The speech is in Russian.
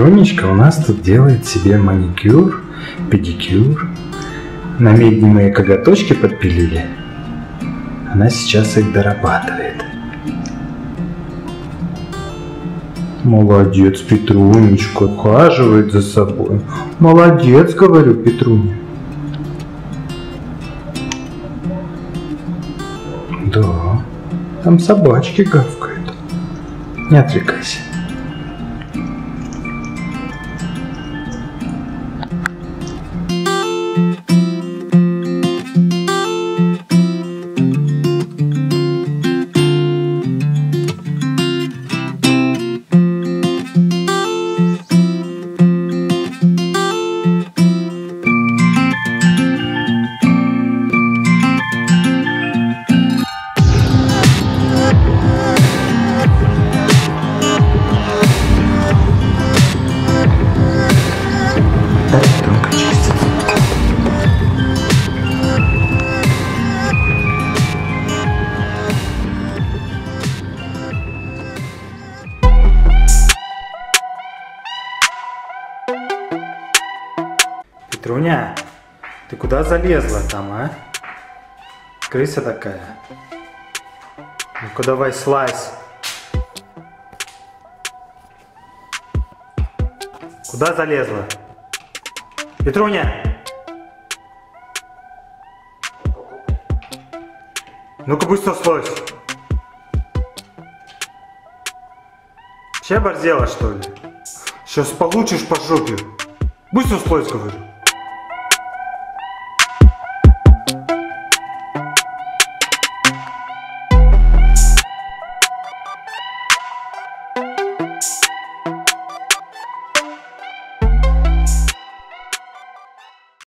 Петрунечка у нас тут делает себе маникюр, педикюр. На медне мои коготочки подпилили. Она сейчас их дорабатывает. Молодец, Петрунечка, ухаживает за собой. Молодец, говорю, Петруня. Да, там собачки гавкают. Не отвлекайся. Петруня, ты куда залезла там, а? Крыса такая. Ну-ка давай слазь. Куда залезла? Петруня! Ну-ка быстро слазь. Вообще оборзела, что ли? Сейчас получишь по жопе. Быстро слазь, говорю.